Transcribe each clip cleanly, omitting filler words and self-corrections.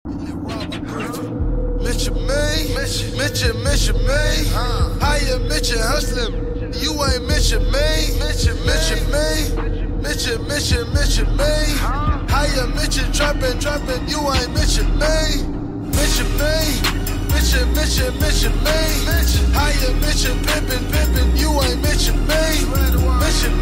Mention me, mention me. How you mention hustling? You ain't mention me. Mention me. How you mention trapping? You ain't mention me. Mention me. How you mention pimpin'? You ain't mention me. Mention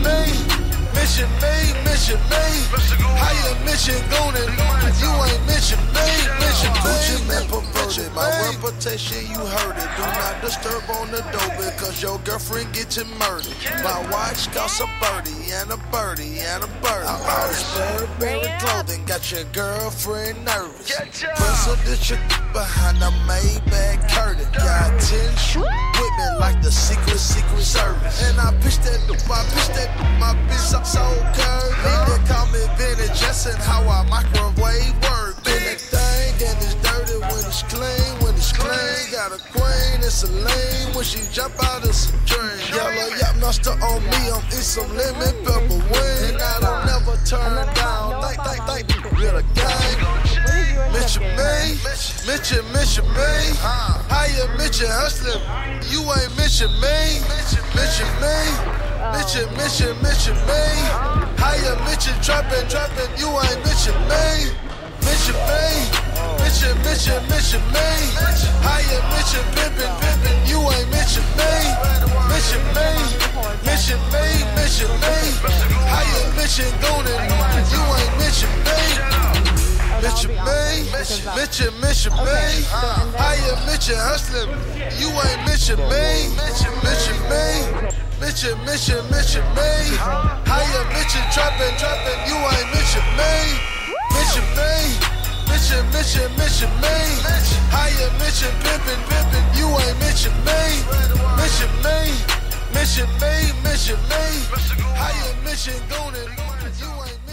me. How you mention goonin'? You ain't mention me. Gucci man perverted. My reputation, you heard it. Do not disturb on the door because your girlfriend get you murdered. My watch costs a birdie and a birdie and a birdie. All this Burberry clothing got your girlfriend nervous. Presidential behind the Maybach curtain. Got 10 shoes with me like the Secret Service. And I pitch that, my bitch I'm so curvy. They call me Vinny Jetson, how I microwave work. Big thing and it's dirty when it's clean. Got a queen, it's a lane. When she jump out, it's a drain. Yellow yap noster on me, I'm eat some lemon pepper wing. I don't never turn down. Think, real gang. Mention me. How you mention hustling? You ain't mention me. Mention me. How you mention trapping? You ain't mention me. Mention me. How you mention pimpin'? You ain't mention me. Mention me. How you mention goonin'? You ain't mention me. Mention me. How you mention hustling? You ain't mention me. Mention me. How you mention trapping? You ain't mention me. Mention me. How you mention pimpin'? You ain't mention me. Mention me. How you mention goonin'? You ain't